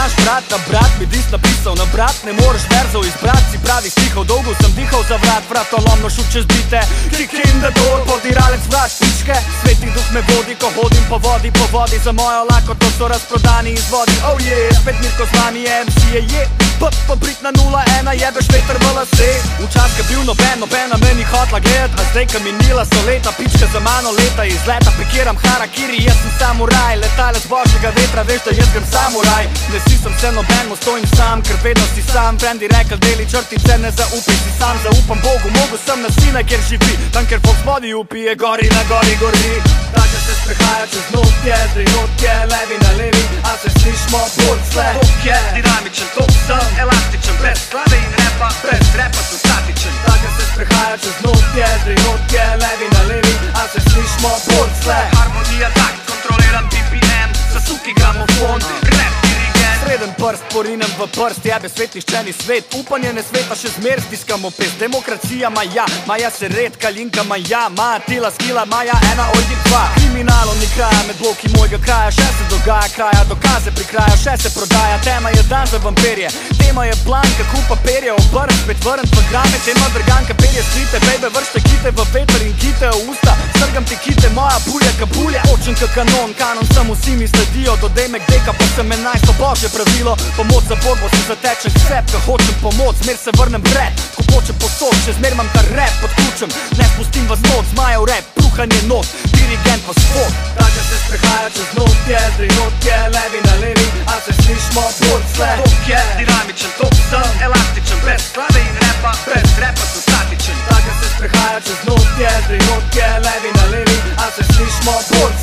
znaš brat na brat, mi dis napisal na brat. Ne moreš verzov izbrat, si pravih stihov, dolgo sem dihal za vrat. Vratolomno šut čez bite, kick in the door, podiralec vrat špičke. Sveti duh me vodi, ko hodim po vodi, po vodi. Za mojo lakoto so razprodani izvodi. Oh yeah, spet Mirko z nami je MC je pa Britna 0-1, jebeš veter v lase. Včasih je bil nobena me ni hotla gledat, a zdaj ka minila so leta, pička za mano leta iz leta. Prikiram harakiri, jaz sem samuraj, letalec božjega vetra, veš da jaz grem samuraj. Ne sisam se nobenmu, stojim sam, ker vedno si sam. Frendi rekel, deli črtice, ne zaupaj si sam. Zaupam Bogu, mogu sem na sina, kjer živi. Tam, kjer Fox vodi upije, gori na gori gori. Tako se sprehaja čez notje, drinotje, levi na levi, a se slišmo burcle. Tok je dinamičen, tok sem elastičen, brez klave in repa, brez repa sem statičen. Tako se sprehaja čez notje, drinotje, levi na levi, a se slišmo burcle. Harmonija tak, kontroliram BPM, zasuki gramofon, rap dirigent. Sreden prst porinem v prst, jebe svetliščeni svet. Upanje ne sveta, še zmer stiskamo pest. Demokracija maja se red, kalinka maja, tila skila maja, ena ojdi dva. Kriminalom ni kraja med bloki mojega kraja, še se dogaja kraja, dokaze prikraja, še se prodaja. Tema je dan za vampirje, tema je blanka, kup papirja, obrn, spet vrn v grame. Tema drganka, perje skrite, bejbe, vršte kite v veter in kite v usta. Strgam ti kite, moja bulja kabulja. Očen ka kanon, sem vsi mi sledijo. Dodej me gdeka, pa sem 11, božje pravilo. Pomoč za borbo, se zatečem k sep, ka hočem pomoč, zmer se vrnem bred. Ko počem posod, še zmer imam ta rap pod ključem. Ne spustim vas not, zmajev rap, bruhanje not, dirigent pa spod. Tako se sprehaja čez notje, drinotje, levi na levi, a se slišmo burcle. Tok je dinamičen, tok sem elastičen, brez klave in repa, brez repa sem statičen. Tako se sprehaja čez notje, drinotje, levi na levi, a se slišmo burcle.